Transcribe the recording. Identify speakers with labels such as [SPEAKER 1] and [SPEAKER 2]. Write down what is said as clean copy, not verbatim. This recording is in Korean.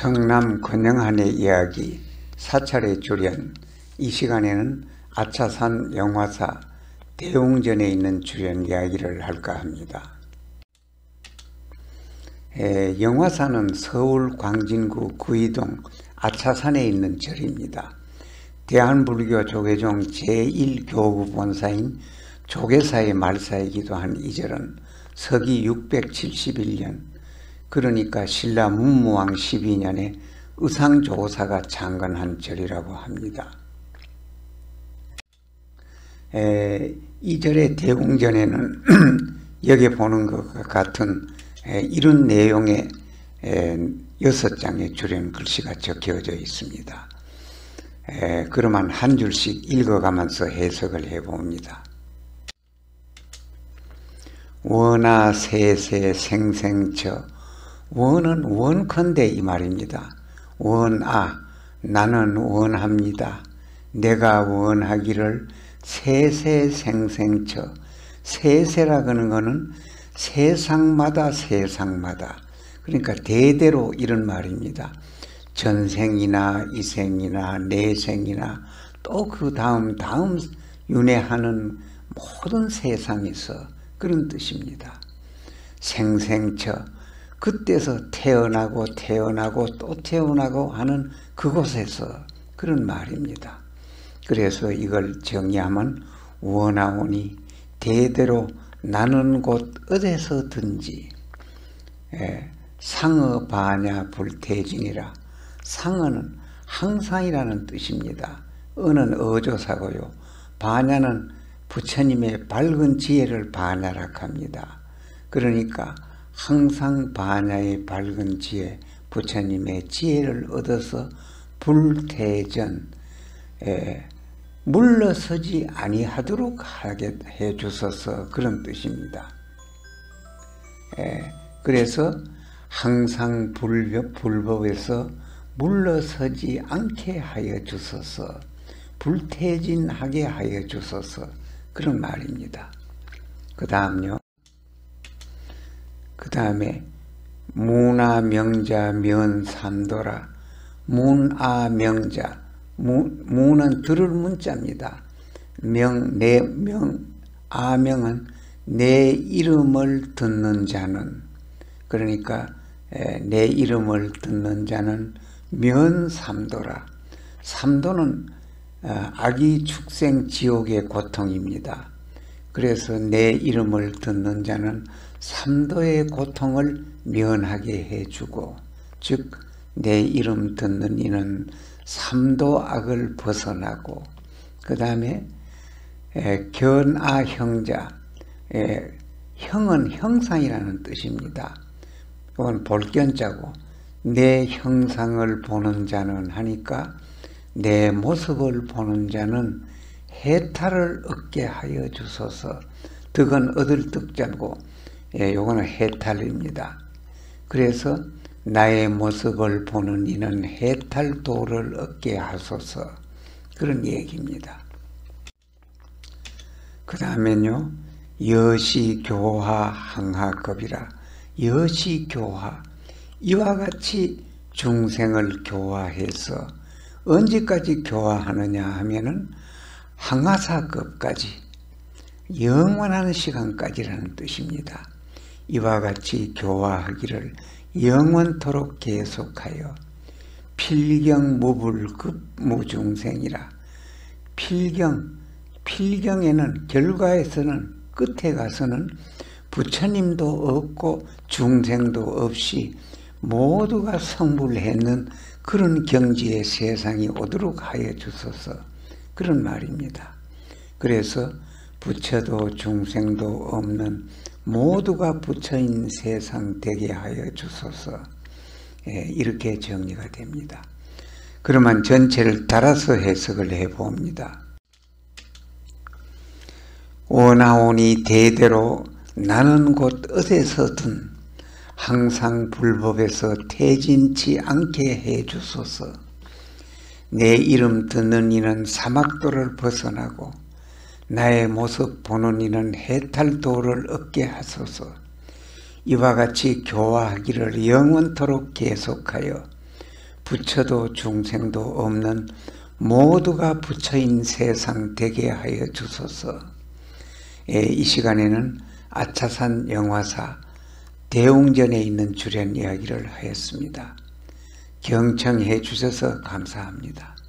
[SPEAKER 1] 성남 권영한의 이야기 사찰의 주련. 이 시간에는 아차산 영화사 대웅전에 있는 주련 이야기를 할까 합니다. 영화사는 서울 광진구 구이동 아차산에 있는 절입니다. 대한불교 조계종 제1교구 본사인 조계사의 말사이기도 한 이 절은 서기 671년, 그러니까 신라 문무왕 12년에 의상조사가 창건한 절이라고 합니다. 이 절의 대웅전에는 여기 보는 것과 같은 이런 내용의 6장의 주련 글씨가 적혀져 있습니다. 그러면 한 줄씩 읽어가면서 해석을 해봅니다. 원하 세세 생생처. 원은 원컨대 이 말입니다. 원아, 나는 원합니다. 내가 원하기를 세세 생생처. 세세라 하는 것은 세상마다 그러니까 대대로 이런 말입니다. 전생이나 이생이나 내생이나 또 그 다음 윤회하는 모든 세상에서 그런 뜻입니다. 생생처, 그때서 태어나고 또 태어나고 하는 그곳에서 그런 말입니다. 그래서 이걸 정의하면 원하오니 대대로 나는 곳 어디서든지 상어 바냐 불태진이라. 상어는 항상이라는 뜻입니다. 어는 어조사고요. 바냐는 부처님의 밝은 지혜를 바냐라 합니다. 그러니까 항상 바냐의 밝은 지혜, 부처님의 지혜를 얻어서 불태전, 물러서지 아니하도록 하게 해주소서, 그런 뜻입니다. 그래서 항상 불법에서 물러서지 않게 하여 주소서, 불태진하게 하여 주소서, 그런 말입니다. 그 다음에 문아명자 면삼도라. 문아명자, 문은 들을 문자입니다. 아명은 내 이름을 듣는 자는, 그러니까 내 이름을 듣는 자는 면삼도라. 삼도는 악이 축생 지옥의 고통입니다. 그래서 내 이름을 듣는 자는 삼도의 고통을 면하게 해주고, 즉 내 이름 듣는 이는 삼도 악을 벗어나고, 그 다음에 견아형자, 형은 형상이라는 뜻입니다. 이건 볼견자고, 내 형상을 보는 자는 하니까 내 모습을 보는 자는 해탈을 얻게 하여 주소서. 득은 얻을 득자고, 요거는 해탈입니다. 그래서 나의 모습을 보는 이는 해탈도를 얻게 하소서, 그런 얘기입니다. 그 다음에는요, 여시교화 항하급이라. 여시교화, 이와 같이 중생을 교화해서 언제까지 교화하느냐 하면은 항하사급까지, 영원한 시간까지라는 뜻입니다. 이와 같이 교화하기를 영원토록 계속하여 필경무불급 무중생이라. 필경에는, 결과에서는, 끝에 가서는 부처님도 없고 중생도 없이 모두가 성불했는 그런 경지의 세상이 오도록 하여 주소서, 그런 말입니다. 그래서 부처도 중생도 없는 모두가 부처인 세상 되게 하여 주소서, 이렇게 정리가 됩니다. 그러면 전체를 따라서 해석을 해봅니다. 원하오니 대대로 나는 곳 어디서든 항상 불법에서 태진치 않게 해주소서. 내 이름 듣는 이는 사막도를 벗어나고 나의 모습 보는 이는 해탈도를 얻게 하소서. 이와 같이 교화하기를 영원토록 계속하여 부처도 중생도 없는 모두가 부처인 세상 되게 하여 주소서. 이 시간에는 아차산 영화사 대웅전에 있는 주련 이야기를 하였습니다. 경청해 주셔서 감사합니다.